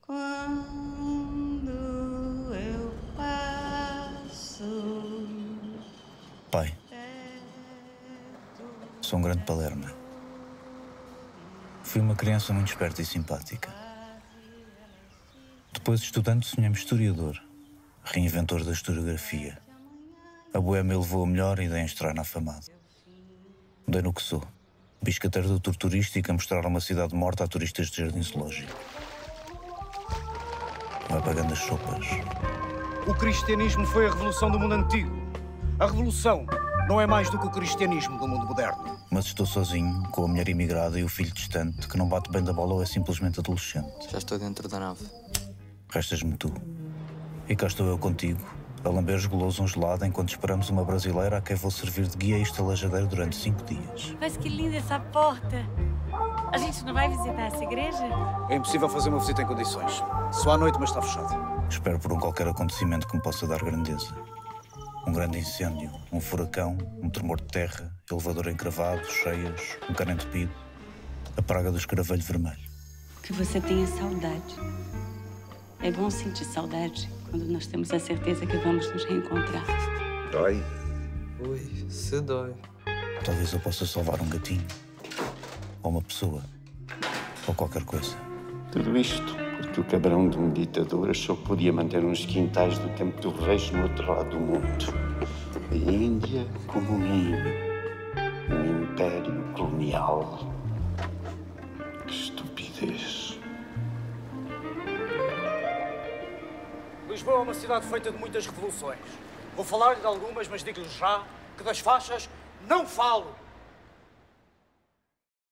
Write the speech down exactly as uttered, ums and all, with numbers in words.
Quando eu passo. Pai, sou um grande palerma. Fui uma criança muito esperta e simpática. Depois, estudante, sonhei-me historiador, reinventor da historiografia. A boêmia levou a melhor e dei em estranho afamado. Dei no que sou. Biscateiro do tour turístico a mostrar uma cidade morta a turistas de jardim zoológico. Vai pagando as sopas. O cristianismo foi a revolução do mundo antigo. A revolução não é mais do que o cristianismo do mundo moderno. Mas estou sozinho, com a mulher imigrada e o filho distante, que não bate bem da bola ou é simplesmente adolescente. Já estou dentro da nave. Restas-me tu. E cá estou eu contigo, a lamber goloso um gelado enquanto esperamos uma brasileira a quem vou servir de guia e estalajadeiro durante cinco dias. Mas que linda essa porta! A gente não vai visitar essa igreja? É impossível fazer uma visita em condições. Só à noite, mas está fechado. Espero por um qualquer acontecimento que me possa dar grandeza. Um grande incêndio, um furacão, um tremor de terra, elevador encravado, cheias, um cano entupido, a praga do escaravelho vermelho. Que você tenha saudade. É bom sentir saudade quando nós temos a certeza que vamos nos reencontrar. Dói? Ui, se dói. Talvez eu possa salvar um gatinho, ou uma pessoa, ou qualquer coisa. Tudo isto porque o cabrão de um ditador achou que podia manter uns quintais do tempo dos reis no outro lado do mundo. A Índia como um hino. Um império colonial. Que estupidez. Lisboa é uma cidade feita de muitas revoluções. Vou falar-lhe de algumas, mas digo-lhe já que das faixas não falo.